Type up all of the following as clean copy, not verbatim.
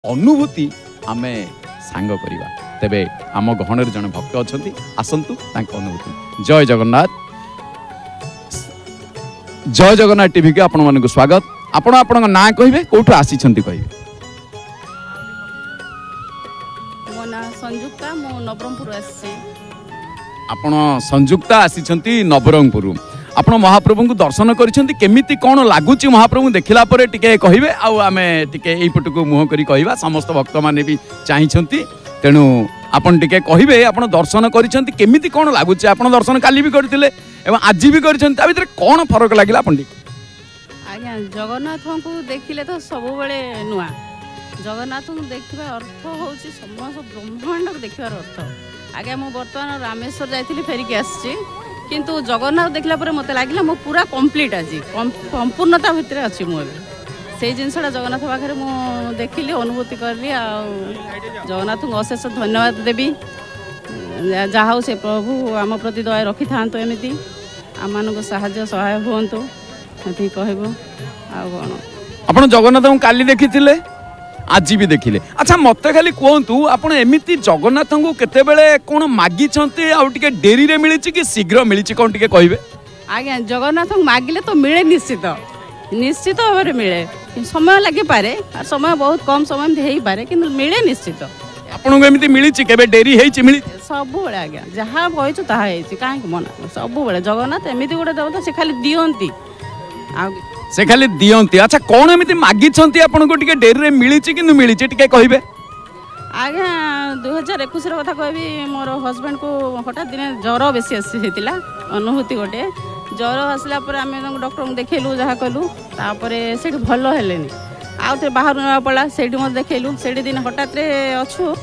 अनुभूति आमे सांग करिबा तेबे आम गहणर जन भक्त अछंती आसंतु तांक अनुभूति। जय जगन्नाथ टीवी के आपण मानक स्वागत। आपण आपण ना कहिबे कोठु आसी छंती कहिबे। मो ना संयुक्ता मो नवरंगपुर आसी। आपण संयुक्ता आसी छंती नवरंगपुर। आपण महाप्रभु को दर्शन करिसेंती केमिति कोन लागुची महाप्रभु देखिला परे टिके कहिबे आ आमे टिके एई पटको मुह करी कहिबा समस्त भक्त माने भी चाहिछंती तेनु आपण टिके कहिबे आपण दर्शन करिसेंती केमिति कोन लागुची। आपण दर्शन काली भी करथिले एवं आज भी करिसेंती आ भितर कोन फरक लागिला आपण टिके। आज्ञा जगन्नाथ को देखिले तो सब बेले नुआ जगन्नाथ को देखिबा अर्थ होची समस्त ब्रह्मांड को देखिबार अर्थ। आज्ञा मु वर्तमान रामेश्वर जाइथिली फेरी के आसी किंतु जगन्नाथ देखला पर मते लागिला मो पूरा कंप्लीट आज संपूर्णता भितर अछि मो से जिनसटा जगन्नाथ पाखे मु देखिली अनुभूति करली आ जगन्नाथ को अशेष धन्यवाद देवी जहा से प्रभु आम प्रति दया रखि थांतो एमिति आम मानको सहाय्य सहाय होंतु एति कहबो आ कोन। आपण जगन्नाथ को काली देखिथिले आज भी देखिले। अच्छा मत खाली कहतु आपण एमिति जगन्नाथ को केते बेले कोन मागी छंती आ टिके डेरी रे मिली कि शीघ्र मिली कोन टिके कहबे। आज्ञा जगन्नाथ को मागिले तो मिले निश्चित निश्चित भाव मिले समय लगे पारे और समय बहुत कम समय हेई पारे किंतु मिले निश्चित। आपण को एमिति मिली केबे डेरी हेई छि मिली सब बेले। आज्ञा जहा कहछु ताहा हेई छि काहे मना सब बेले जगन्नाथ एमिति गोटे देवता से खाली दियंती आ से खाली दियंती। अच्छा कौन एमिति मागी छंती आपण को टिके डेरी रे मिली छि कि मिली छि टिके कहबे। आज्ञा 2021 रो कथा कहबी मोर हस्बैंड को हठात दिन ज्वर बेसी आसी हेतिला अनुभूति गोटे ज्वर आसला पर आम डॉक्टर को देखलु जहाँ कलु तापर से भल हेलेनी आउ थे बाहर ना पड़ा से देखलु से दिन हठात अच्छु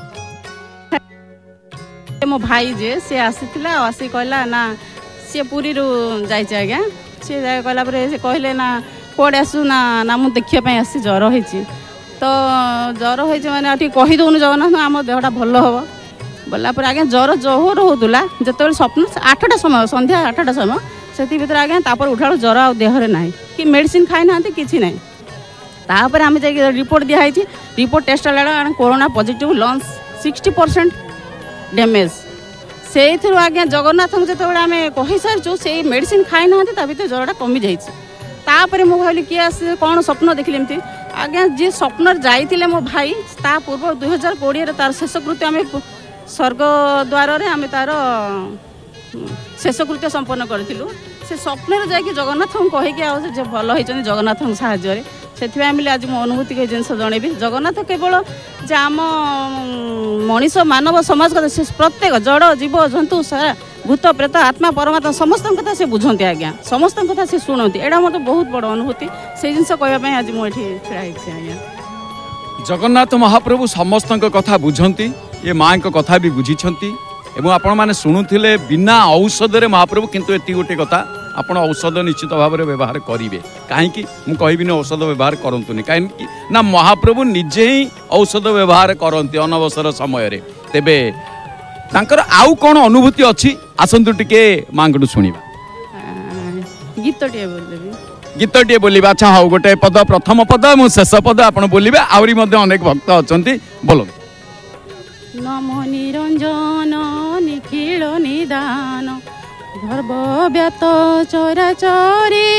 मो भाई जे से आसीला आसी कहला ना सी पुरी रू जाए आज्ञा सी जाए कहला से कहले ना कौड़े आसु ना ना मुझे देखिए आसी ज्वर होती तो ज्वर होती मैंने कहीदौनु जगन्नाथ आम देहटा भल हम बोला आज्ञा ज्वर जोर होता जो स्वप्न 8टा समय संध्या 8टा समय से भर आज्ञा तापर उठा ज्वर आ देहरे ना कि मेडिसिन खाई ना कि ना तापर आम जा रिपोर्ट दिखाई रिपोर्ट टेस्ट है कोरोना पॉजिटिव लंग्स 60% डैमेज से आज्ञा जगन्नाथ को जो आम कही सारी से मेडिसिन खाई ना भर ज्वरटा कमी जापर मुझे भाविली किए आस कौन स्वप्न देखिली एमती आज्ञा जी स्वप्न जाइए मो भाई ता पूर्व 2020 तार शेषकृत्य आम स्वर्ग द्वार आम तार शेषकृत्य संपन्न करूँ से स्वप्न जाकि जगन्नाथ को कहीकि भल होती जगन्नाथ साहाय्य से आज मो अनुभूति के जिन जनइबी जगन्नाथ केवल जे आम मनीष मानव समाज कथा से प्रत्येक जड़ जीव जंतु सारा भूत प्रेत आत्मा परमात्मा समस्त कथा से बुझती आज्ञा समस्त कथा से शुणती एटा मत बहुत बड़ अनुभूति से जिन कहवाई आज मुझे ठिया आज्ञा। जगन्नाथ महाप्रभु समस्त कथा बुझती ये माँ को कथा भी बुझी एवं आपण मैंने शुणुले बिना औषध रे महाप्रभु किंतु एति गोटे कथा आपण औषध निश्चित भाव में व्यवहार करेंगे कहीं मुझे औषध व्यवहार करतुनि कहीं ना महाप्रभु निजे ही औषध व्यवहार करते अनवसर समय रे तेबे तांकर आउ कौन अनुभूति अच्छी आसतु टिके माँ को शुणा गीतटे बोलिबा। अच्छा हाँ गोटे पद प्रथम पद और शेष पद आप बोलिबे आउरी मध्य अनेक भक्त अच्छा बोल। नमो निरंजन निखिल निदान गर्भव्यात चराचरी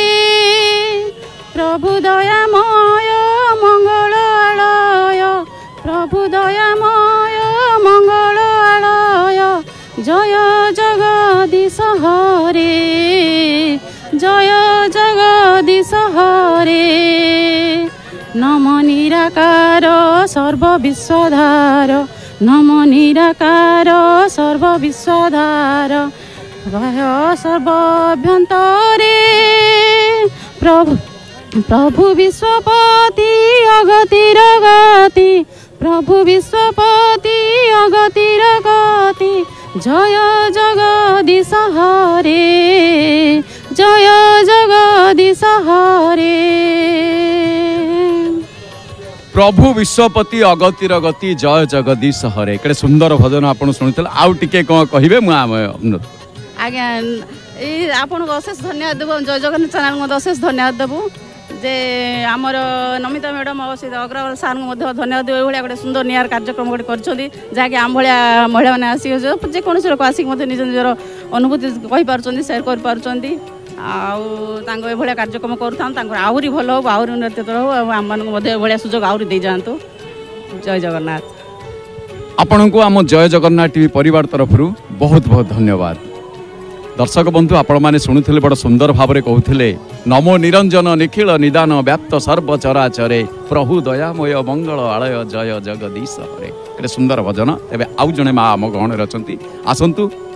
प्रभु दयामय मंगलालय प्रभु दयामय मंगलालय जय जगदीश हरे जय जगदीश हरे नम निराकार सर्वविश्वधार नम निराकार सर्वविश्वधार भय सर्वाभ्यंतरे प्रभु प्रभु विश्वपति अगतिर गति प्रभु विश्वपति अगतिर गति जय जगदीश हरे जय जगदीश हरे प्रभु विश्वपति अगतिर गति जय जगदीश हरे केड़े सुंदर भजन आपन सुनितले आउ टिके कोन कहिबे मु आज्ञा आपन अशेष धन्यवाद देबो जय जगन्नाथ चैनल को अशेष धन्यवाद देबो जे आमर नमिता मैडम और अग्रवाल सार को धन्यवाद ये गोटे सुंदर नियार कार्यक्रम गोटे कर आम भाया महिला मैंने आसिक जेकोसी लोक आसिक निज निजर अनुभूति कहीपी सेयार कर कार्यक्रम कर आहरी भल हो आहरी उन्नति हो आम मानक सुजोग आहरी दे जातु। जय जगन्नाथ। आपण को आम जय जगन्नाथ टीवी परिवार तरफ बहुत बहुत धन्यवाद। दर्शक बंधु आपण मैंने शुणुले बड़ सुंदर भाव में कहते नमो निरंजन निखिल निदान व्याप्त सर्वचराचरे प्रभु दयामय मंगल आलय जय जगदीश हरे। सुंदर भजन। एवं आउ जड़े माँ आम गहन अच्छा आसतु